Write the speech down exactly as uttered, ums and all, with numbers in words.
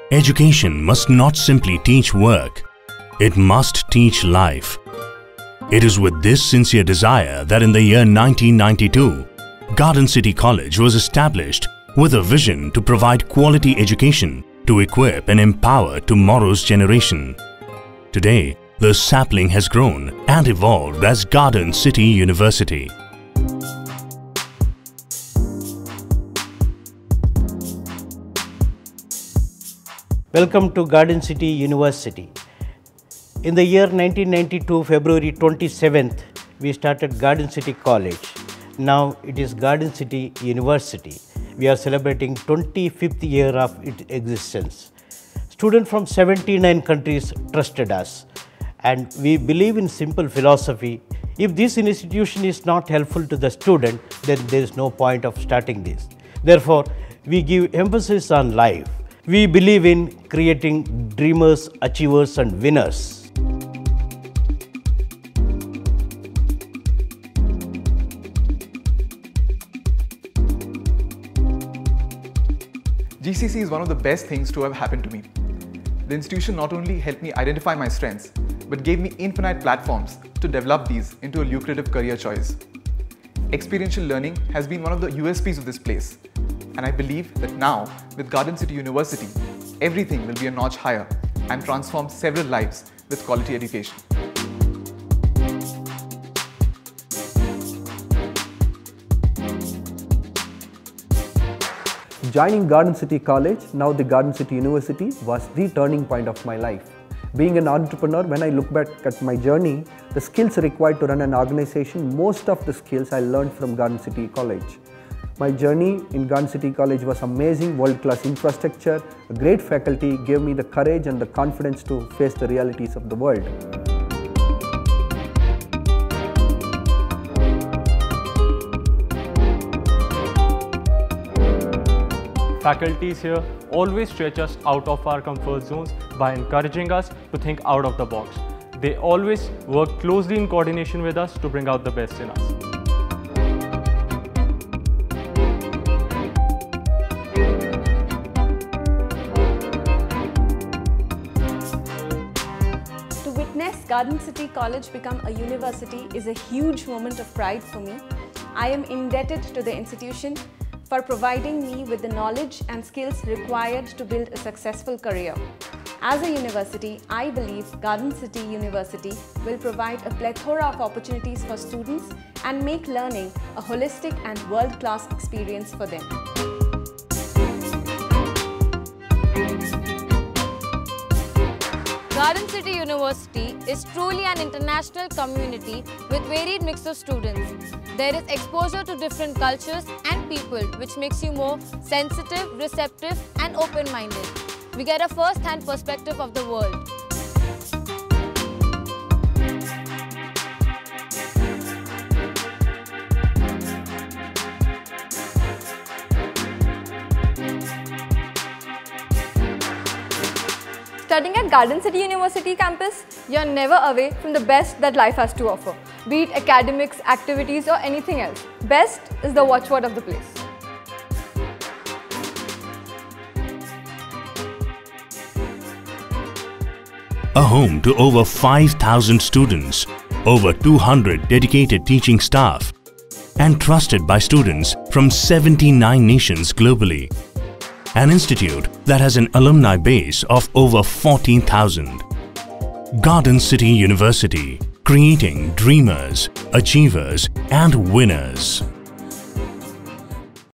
Education must not simply teach work, it must teach life. It is with this sincere desire that in the year nineteen ninety-two, Garden City College was established with a vision to provide quality education to equip and empower tomorrow's generation. Today, the sapling has grown and evolved as Garden City University. Welcome to Garden City University. In the year nineteen ninety-two, February twenty-seventh, we started Garden City College. Now it is Garden City University. We are celebrating twenty-fifth year of its existence. Students from seventy-nine countries trusted us, and we believe in simple philosophy. If this institution is not helpful to the student, then there is no point of starting this. Therefore, we give emphasis on life. We believe in creating dreamers, achievers and winners. G C C is one of the best things to have happened to me. The institution not only helped me identify my strengths, but gave me infinite platforms to develop these into a lucrative career choice. Experiential learning has been one of the U S Ps of this place, and I believe that now, with Garden City University, everything will be a notch higher and transform several lives with quality education. Joining Garden City College, now the Garden City University, was the turning point of my life. Being an entrepreneur, when I look back at my journey, the skills required to run an organization, most of the skills I learned from Garden City College. My journey in Garden City College was amazing. World-class infrastructure, a great faculty gave me the courage and the confidence to face the realities of the world. Faculties here always stretch us out of our comfort zones by encouraging us to think out of the box. They always work closely in coordination with us to bring out the best in us. To witness Garden City College become a university is a huge moment of pride for me. I am indebted to the institution for providing me with the knowledge and skills required to build a successful career. As a university, I believe Garden City University will provide a plethora of opportunities for students and make learning a holistic and world-class experience for them. Garden City University is truly an international community with varied mix of students. There is exposure to different cultures and people, which makes you more sensitive, receptive and open-minded. We get a first-hand perspective of the world. Studying at Garden City University campus, you're never away from the best that life has to offer, be it academics, activities or anything else. Best is the watchword of the place. A home to over five thousand students, over two hundred dedicated teaching staff, and trusted by students from seventy-nine nations globally. An institute that has an alumni base of over fourteen thousand. Garden City University, creating dreamers, achievers and winners.